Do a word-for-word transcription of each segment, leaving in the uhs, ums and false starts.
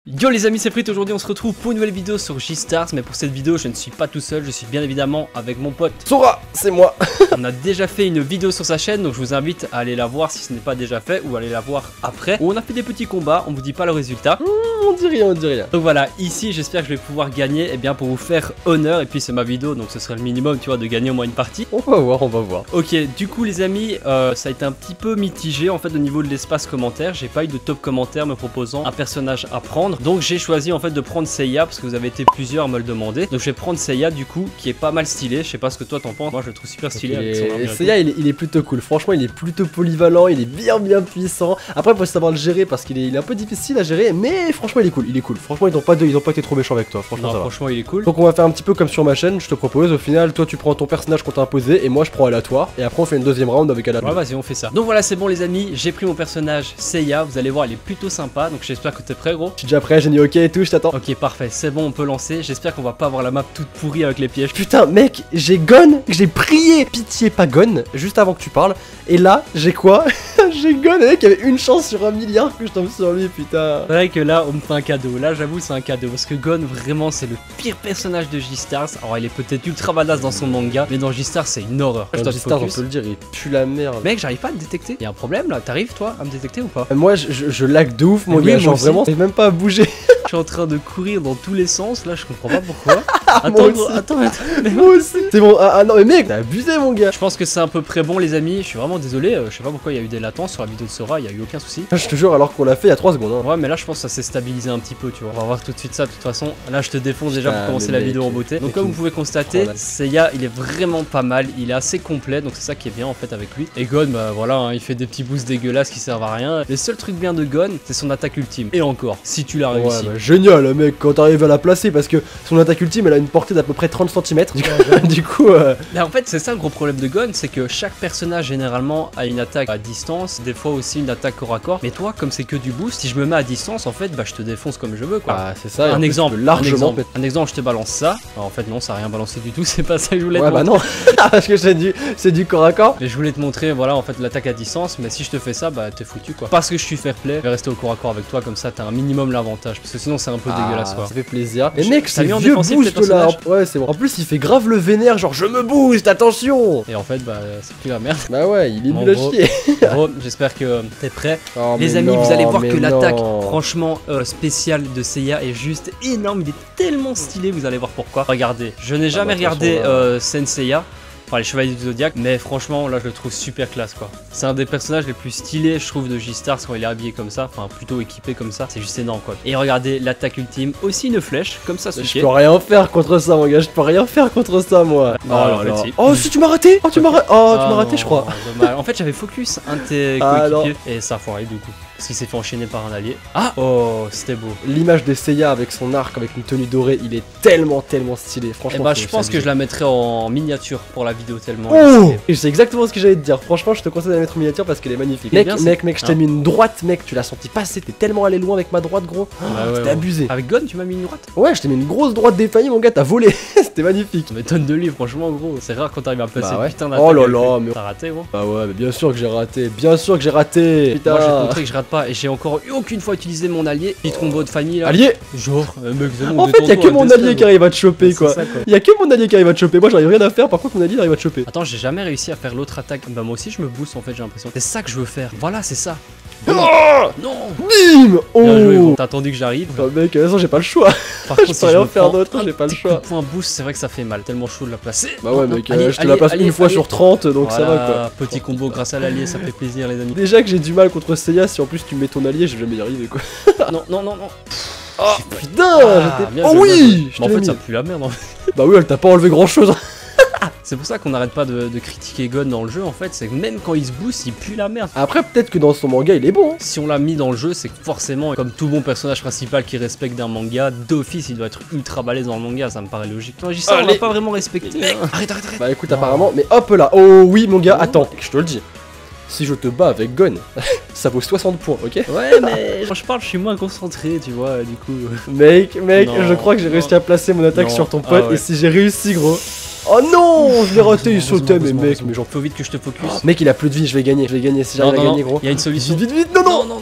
Yo les amis, c'est Frit, aujourd'hui on se retrouve pour une nouvelle vidéo sur J-Stars. Mais pour cette vidéo je ne suis pas tout seul, je suis bien évidemment avec mon pote Sora, c'est moi. On a déjà fait une vidéo sur sa chaîne, donc je vous invite à aller la voir si ce n'est pas déjà fait, ou à aller la voir après, où on a fait des petits combats, on vous dit pas le résultat. Mmh, on dit rien, on dit rien. Donc voilà, ici j'espère que je vais pouvoir gagner, et eh bien pour vous faire honneur, et puis c'est ma vidéo donc ce serait le minimum tu vois de gagner au moins une partie. On va voir, on va voir. Ok, du coup les amis, euh, ça a été un petit peu mitigé en fait au niveau de l'espace commentaire. J'ai pas eu de top commentaire me proposant un personnage à prendre, donc j'ai choisi en fait de prendre Seiya parce que vous avez été plusieurs à me le demander. Donc je vais prendre Seiya du coup qui est pas mal stylé. Je sais pas ce que toi t'en penses, moi je le trouve super stylé. Avec son armure. Seiya il, il est plutôt cool, franchement il est plutôt polyvalent, il est bien bien puissant. Après il faut savoir le gérer parce qu'il est, il est un peu difficile à gérer, mais franchement il est cool, il est cool. Franchement ils ont pas, de, ils ont pas été trop méchants avec toi, franchement non, ça franchement va. il est cool. Donc on va faire un petit peu comme sur ma chaîne, je te propose au final toi tu prends ton personnage qu'on t'a imposé et moi je prends aléatoire et après on fait une deuxième round avec aléatoire. Ouais vas-y on fait ça. Donc voilà c'est bon les amis, j'ai pris mon personnage Seiya, vous allez voir il est plutôt sympa, donc j'espère que t'es prêt gros. Je suis déjà prêt, j'ai dit ok et tout, je t'attends. Ok parfait, c'est bon on peut lancer, j'espère qu'on va pas avoir la map toute pourrie avec les pièges. Putain mec, j'ai Gon, j'ai prié pitié pas Gon juste avant que tu parles. Et là j'ai quoi? J'ai Gon mec, il y avait une chance sur un milliard que je tombe sur lui putain. C'est vrai que là on me fait un cadeau, là j'avoue c'est un cadeau parce que Gon vraiment c'est le pire personnage de J-Stars. Alors il est peut-être ultra badass dans son manga, mais dans J-Stars c'est une horreur. Dans J-Stars on peut le dire, il pue la merde. Mec j'arrive pas à le détecter, il y a un problème là, t'arrives toi à me détecter ou pas? Moi je, je, je lag de ouf mon oui, gars, genre vraiment j'arrive même pas à bouger. Je suis en train de courir dans tous les sens, là je comprends pas pourquoi. Attends, moi gros, aussi. attends, attends, mais moi aussi. C'est bon, ah, ah non mais mec, t'as abusé mon gars. Je pense que c'est à peu près bon les amis, je suis vraiment désolé, euh, je sais pas pourquoi il y a eu des latences sur la vidéo de Sora, il y a eu aucun souci. Je te jure alors qu'on l'a fait il y a trois secondes hein. Ouais mais là je pense que ça s'est stabilisé un petit peu tu vois. On va voir tout de suite ça de toute façon. Là je te défonce déjà pour ah, commencer la mec, vidéo en beauté. Donc comme vous pouvez constater, oh, Seiya il est vraiment pas mal, il est assez complet donc c'est ça qui est bien en fait avec lui. Et Gon bah voilà hein, il fait des petits boosts dégueulasses qui servent à rien. Le seul truc bien de Gon c'est son attaque ultime. Et encore, si tu l'as réussi. Ouais, bah, génial mec quand t'arrives à la placer parce que son attaque ultime elle a une portée d'à peu près trente centimètres. Du coup, du coup euh... mais en fait c'est ça le gros problème de Gon, c'est que chaque personnage généralement a une attaque à distance, des fois aussi une attaque corps à corps. Mais toi comme c'est que du boost, si je me mets à distance en fait bah je te défonce comme je veux quoi. Ah c'est ça. Un exemple, largement un exemple, un exemple je te balance ça. Alors, en fait non ça a rien balancé du tout, c'est pas ça que je voulais ouais, te bah montrer. non parce que c'est du, c'est du corps à corps. Mais je voulais te montrer voilà en fait l'attaque à distance, mais si je te fais ça bah t'es foutu quoi. Parce que je suis fair play, je vais rester au corps à corps avec toi comme ça t'as un minimum l'avantage. Parce que sinon c'est un peu ah, dégueulasse quoi. Ça fait plaisir. Et mec c'est vieux boost là. Ouais c'est bon. En plus il fait grave le vénère genre je me booste attention. Et en fait bah c'est plus la merde. Bah ouais il est bon, nul à gros, chier. Gros j'espère que t'es prêt. Oh, les amis non, vous allez voir que l'attaque non. franchement euh, spéciale de Seiya est juste énorme. Il est tellement stylé, vous allez voir pourquoi. Regardez, je n'ai jamais ah bah, regardé euh, Senseiya, enfin les Chevaliers du Zodiac, mais franchement là je le trouve super classe quoi. C'est un des personnages les plus stylés je trouve de J-Stars quand il est habillé comme ça, enfin plutôt équipé comme ça, c'est juste énorme quoi. Et regardez l'attaque ultime, aussi une flèche, comme ça je peux rien faire contre ça mon gars, je peux rien faire contre ça moi. Non, oh, alors, en fait, si. Oh si tu m'as raté. Oh tu m'as raté, oh, tu m'as raté je crois. Dommage. En fait j'avais focus un de tes coéquipiers et ça a foiré du coup. Parce qu'il s'est fait enchaîner par un allié. Ah oh c'était beau. L'image de Seiya avec son arc, avec une tenue dorée, il est tellement tellement stylé. Franchement. Et bah je pense que je la mettrai en miniature pour la vidéo tellement. Oh et c'est exactement ce que j'allais te dire. Franchement je te conseille de la mettre en miniature parce qu'elle est magnifique. Mec, bien, mec, mec, je t'ai mis une droite mec, tu l'as senti passer, t'es tellement allé loin avec ma droite gros. Ah, ouais, C'était ouais. abusé. Avec Gon tu m'as mis une droite? Ouais je t'ai mis une grosse droite défaillie mon gars, t'as volé. C'était magnifique. Mais tonne de livres franchement gros, c'est rare quand t'arrives à placer bah ouais. putain d'attaque. Oh là là mais... T'as raté gros. Bah ouais mais bien sûr que j'ai raté, bien sûr que j'ai raté. Putain. Moi je vais te montrer que je rate pas et j'ai encore aucune fois utilisé mon allié. Petit combo de famille là. Allié. Genre euh, mec, bon, en fait y'a que mon allié qui arrive à te choper quoi. Ça, quoi. Y'a que mon allié qui arrive à te choper, moi j'arrive rien à faire, par contre mon allié il arrive à te choper. Attends j'ai jamais réussi à faire l'autre attaque. Bah moi aussi je me booste en fait j'ai l'impression. C'est ça que je veux faire. Voilà c'est ça. Oh non. Bim. Oh t'as attendu que j'arrive. Oh mec, de toute façon j'ai pas le choix. Par contre, je si peux rien faire d'autre, j'ai pas le choix. Point boost, c'est vrai que ça fait mal, tellement chaud de la placer. Bah ouais mec, euh, je te la place une fois sur trente donc ça va quoi. Petit combo grâce à l'allié, ça fait plaisir les amis. Déjà que j'ai du mal contre Seiya, si en plus tu mets ton allié, je vais jamais y arriver quoi. Non, non, non, non. Oh putain, j'étais. Oh oui. En fait ça pue la merde. Bah oui, elle t'a pas enlevé grand chose. C'est pour ça qu'on n'arrête pas de, de critiquer Gon dans le jeu en fait, c'est que même quand il se booste, il pue la merde. Après peut-être que dans son manga il est bon hein. Si on l'a mis dans le jeu, c'est que forcément, comme tout bon personnage principal qui respecte d'un manga, d'office il doit être ultra balèze dans le manga, ça me paraît logique. Non, j'y ça, on l'a pas vraiment respecté. Mec, hein. Arrête, arrête, arrête. Bah écoute non. Apparemment, mais hop là, oh oui mon gars, oh. Attends, je te le dis. Si je te bats avec Gon, ça vaut soixante points, ok? Ouais, mais quand je parle, je suis moins concentré, tu vois, du coup. Mec, mec, non, je crois que j'ai réussi à placer mon attaque non. sur ton pote, ah ouais. Et si j'ai réussi, gros. Oh non, je l'ai raté, il sautait, mais mec, mais j'en faut vite que je te focus. Mec, il a plus de vie, je vais gagner, je vais gagner si j'arrive à gagner, gros. Il y a une solution. Vite, vite, vite, non, non, non, non, reste là.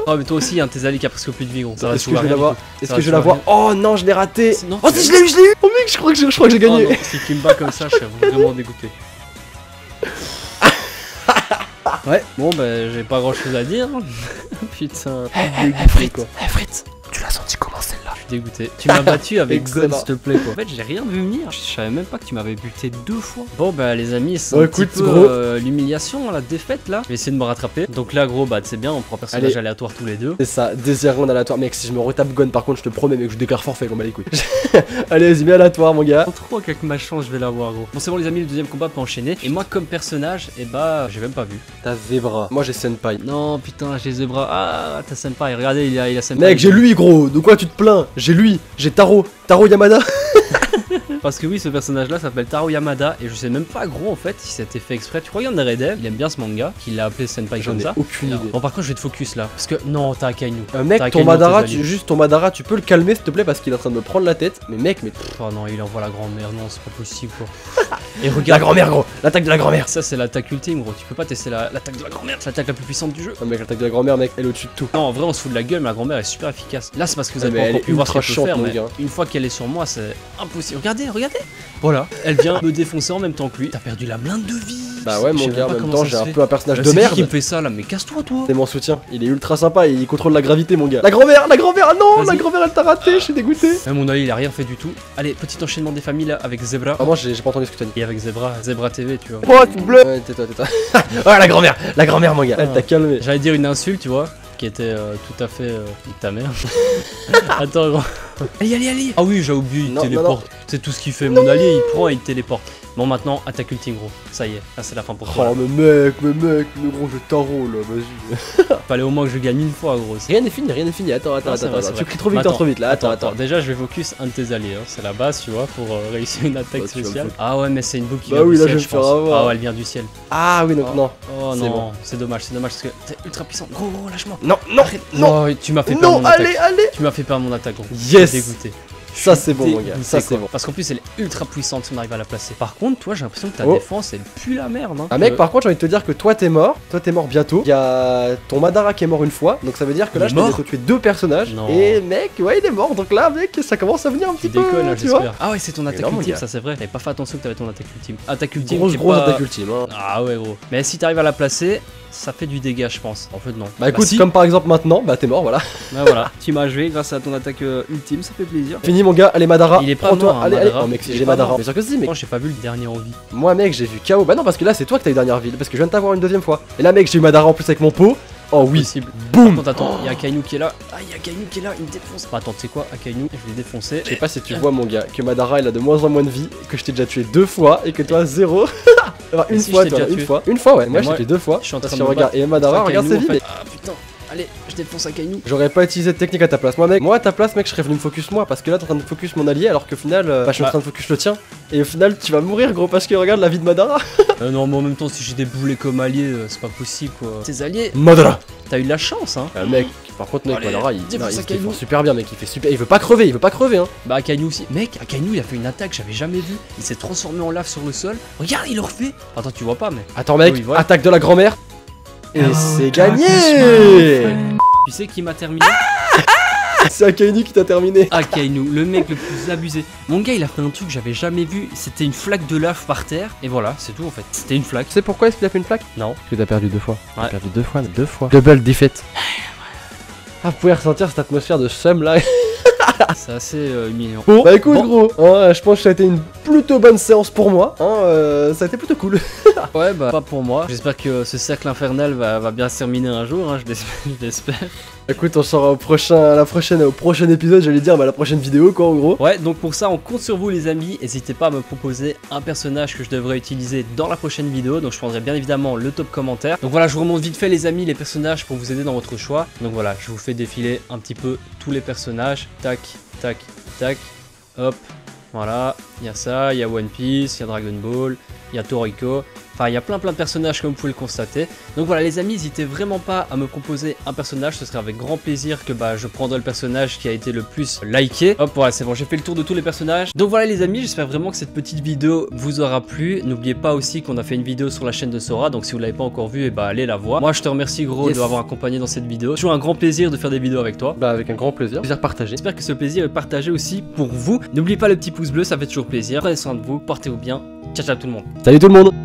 Oh mais toi aussi, hein, tes alliés qui a presque plus de vie gros. Ça va Est-ce se que je vais rien du l'avoir? tout. Est-ce Ça que va je vais se voir l'avoir? Oh non, je l'ai raté. Non, Oh si, je l'ai eu, je l'ai eu. Oh mec, je crois que je, je crois que j'ai Oh gagné. non, si tu me bats comme ça, je serais vraiment dégoûté. Ouais, bon bah j'ai pas grand chose à dire. Putain, dégoûté quoi. Eh Fritz, tu l'as senti comment celle-là? Je suis dégoûté. Tu m'as battu avec Excellent. Gun s'il te plaît quoi. En fait j'ai rien vu venir. Je savais même pas que tu m'avais buté deux fois. Bon bah les amis c'est Bon, un écoute, petit peu gros. euh, l'humiliation, la défaite là. Je vais essayer de me rattraper. Donc là gros bah c'est bien, on prend personnage Allez. aléatoire tous les deux. C'est ça, désir round aléatoire. Mec, si je me retape Gun par contre, je te promets, mec, je déclare forfait, qu'on bat les couilles. Allez, vas-y, mets aléatoire, mon gars. Je trop qu'avec ma chance je vais l'avoir gros. Bon c'est bon les amis, le deuxième combat peut enchaîner. Et moi comme personnage, et bah j'ai même pas vu. T'as Zebra. Moi, j'ai Senpai. Non putain j'ai Zebra. Ah t'as Senpai, regardez il a, il a Senpai. Mec, j'ai lui, gros. De quoi tu te plains? J'ai lui. J'ai Taro. Taro Yamada. Parce que oui, ce personnage-là s'appelle Taro Yamada et je sais même pas gros en fait si c'était fait exprès. Tu crois qu'il y en a Redev, il aime bien ce manga, qu'il l'a appelé Senpai J'en comme ai ça. aucune idée. Bon par contre je vais te focus là, parce que non t'as Akainu. Euh, mec, T'as ton Akainu, Madara, tes tu, alliés. juste ton Madara, tu peux le calmer s'il te plaît parce qu'il est en train de me prendre la tête. Mais mec, mais pff, Oh non il envoie la grand-mère, non c'est pas possible quoi. Et la regarde, grand-mère, gros. L'attaque de la grand-mère. ça c'est l'attaque ultime gros, tu peux pas tester la- l'attaque de la grand-mère, c'est l'attaque la plus puissante du jeu. Non, mec, l'attaque de la grand-mère, mec, elle est au-dessus de tout. Non en vrai on se fout de la gueule mais la grand-mère est super efficace. Là c'est parce que vous Ah, avez mais pas elle encore est pu voir ce ultra qu'elle peut chiante, faire mon mais gars. une fois qu'elle est sur moi c'est impossible. Regardez, regardez. Voilà, elle vient me défoncer en même temps que lui. T'as perdu la blinde de vie. Bah ouais, Je sais mon même gars, en pas même comment temps, ça j'ai se un fait. peu un personnage Euh, de c'est qui merde. qui me fait ça là, mais casse-toi toi. C'est mon soutien. Il est ultra sympa et il contrôle la gravité, mon gars. La grand-mère, la grand-mère, ah non, la Vas-y. grand-mère, elle t'a raté, je suis dégoûté. Même mon avis il a rien fait du tout. Allez, petit enchaînement des familles là avec Zebra. Vraiment, j'ai j'ai pas entendu ce que t'as dit. Et avec Zebra, Zebra T V tu vois. Oh, tu bleu. Ouais, tais-toi, tais-toi. Ah, la grand-mère, la grand-mère, mon gars. Elle Ah. t'a calmé. J'allais dire une insulte tu vois, qui était euh, tout à fait euh, nique ta mère. Attends gros. Allez, allez, allez. Ah oui j'ai oublié, il Non, non, téléporte. C'est tout ce qu'il fait. Mon allié il prend et il téléporte. Bon maintenant, attaque ultime gros. Ça y est, là c'est la fin pour toi. Oh, mais mec, mais mec, mais gros, je tarot là, vas-y. Fallait au moins que je gagne une fois gros. Rien n'est fini, rien n'est fini. Attends, attends, Non, c'est attends, vrai, attends. c'est Tu vrai. cries trop vite, Attends, trop vite là. Attends, attends. Déjà, je vais focus un de tes alliés. Hein. C'est la base, tu vois, pour euh, réussir une attaque Bah, tu vas me spéciale. foutre. Ah ouais, mais c'est une boucle qui Bah vient oui, du là, ciel, je vais je me faire pense. avoir. Ah ouais, elle vient du ciel. Ah oui, donc Oh. non. Oh C'est non, bon. c'est dommage, c'est dommage parce que t'es ultra puissant. Gros, gros, lâche-moi. Non, non, non, Oh, tu m'as fait perdre non, mon allez, attaque. allez. Tu m'as fait perdre mon attaque, gros. Yes. Je suis dégoûté. Ça c'est bon, mon Dégoûté, gars. Ça c'est quoi. bon. Parce qu'en plus, elle est ultra puissante si on arrive à la placer. Par contre, toi, j'ai l'impression que ta Oh. défense, elle pue la merde. Hein. Ah mec, Euh, par contre, j'ai envie de te dire que toi t'es mort, toi t'es mort bientôt. Il y a ton Madara qui est mort une fois, donc ça veut dire que Il là est je t'ai mort tué deux personnages. Non. Et mec, ouais, il est mort. Donc là, mec, ça commence à venir un Tu petit peu. déconnes, là, tu vois. j'espère. Ah ouais, c'est ton attaque non, mon ultime, gars. ça c'est vrai. J'avais pas fait attention que t'avais ton attaque ultime. Attaque ultime. Grosse qui est grosse pas- attaque ultime. Hein. Ah ouais, gros. Mais si t'arrives à la placer, ça fait du dégât, je pense. En fait, non. Bah écoute, si. comme par exemple maintenant, bah t'es mort, voilà. Bah voilà, tu m'as joué grâce à ton attaque euh, ultime, ça fait plaisir. Fini mon gars, allez Madara. Il est pas prends-toi. mort, hein, allez, allez. Madara. Oh mec, si Il est j'ai pas Madara. mort. Bien sûr que si, mec. Moi, j'ai pas vu le dernier en vie. Moi mec, j'ai vu K O. Bah non, parce que là c'est toi que t'as eu dernière ville, parce que je viens de t'avoir une deuxième fois. Et là mec, j'ai eu Madara en plus avec mon pot. Oh oui. Possible. Par Boum. contre, attends, il y a Akainu qui est là. Ah, il y a Akainu qui est là, il me défonce. Bah, attends, tu sais quoi, Akainu, je l'ai défoncé. Je sais pas si tu vois mon gars que Madara il a de moins en moins de vie, que je t'ai déjà tué deux fois et que toi zéro. Enfin, Et une si fois je t'ai toi, déjà une tué fois. Une fois ouais, moi Mais je moi, t'ai tué deux fois. Je suis en Parce train que de me regarde, battre et Madara, contre regarde Akainu, ses en vies. fait. Ah putain, allez, je défonce Akainu. J'aurais pas utilisé de technique à ta place. Moi mec, moi à ta place mec, je serais venu me focus moi parce que là t'es en train de focus mon allié alors qu'au final euh, bah, je suis en Bah. train de focus le tien et au final tu vas mourir gros parce que regarde la vie de Madara. Euh, non, mais en même temps, si j'ai des boulets comme alliés, euh, c'est pas possible quoi. Tes alliés, Madara. t'as eu de la chance hein. Euh, mec, par contre mec, Allez, Madara il, défonce non, il se Akainu. défend super bien mec, il fait super, il veut pas crever, il veut pas crever hein. Bah, Akainu aussi. Mec, Akainu, il a fait une attaque que j'avais jamais vue. Il s'est transformé en lave sur le sol. Regarde, il le refait. Attends, tu vois pas, mais. Attends mec, Oui, voilà. attaque de la grand-mère. Et c'est gagné. Tu sais qui m'a terminé? C'est Akainu qui t'a terminé. Akainu, le mec le plus abusé. Mon gars, il a fait un truc que j'avais jamais vu. C'était une flaque de lave par terre. Et voilà, c'est tout en fait. C'était une flaque. Tu sais pourquoi est-ce qu'il a fait une plaque? Non. Parce que t'as perdu deux fois. Ouais. T'as perdu deux fois, mais deux fois. Double defeat. Ah, vous pouvez ressentir cette atmosphère de seum là. C'est assez euh, humiliant. Bon, bah écoute Bon. gros, hein, je pense que ça a été une plutôt bonne séance pour moi. Hein, euh, ça a été plutôt cool. Ouais, bah pas pour moi. J'espère que ce cercle infernal va, va bien se terminer un jour. Hein, je l'espère- je l'espère. Écoute, on sera au prochain, à la prochaine, au prochain épisode, j'allais dire, bah la prochaine vidéo quoi en gros. Ouais, donc pour ça, on compte sur vous les amis. N'hésitez pas à me proposer un personnage que je devrais utiliser dans la prochaine vidéo. Donc je prendrai bien évidemment le top commentaire. Donc voilà, je vous remonte vite fait les amis les personnages pour vous aider dans votre choix. Donc voilà, je vous fais défiler un petit peu tous les personnages. Tac, tac, tac. Hop, voilà. Il y a ça, il y a One Piece, il y a Dragon Ball. il y a Toriko. Enfin, il y a plein plein de personnages comme vous pouvez le constater. Donc voilà les amis, n'hésitez vraiment pas à me proposer un personnage. Ce serait avec grand plaisir que bah, je prendrai le personnage qui a été le plus liké. Hop, voilà, c'est bon, j'ai fait le tour de tous les personnages. Donc voilà les amis, j'espère vraiment que cette petite vidéo vous aura plu. N'oubliez pas aussi qu'on a fait une vidéo sur la chaîne de Sora. Donc si vous l'avez pas encore vue, et bah allez la voir. Moi je te remercie gros yes. de m'avoir accompagné dans cette vidéo. Toujours un grand plaisir de faire des vidéos avec toi. Bah avec un grand plaisir. Plaisir partagé. J'espère que ce plaisir est partagé aussi pour vous. N'oubliez pas le petit pouce bleu, ça fait toujours plaisir. Prenez soin de vous, portez-vous bien. Ciao ciao tout le monde. Salut tout le monde.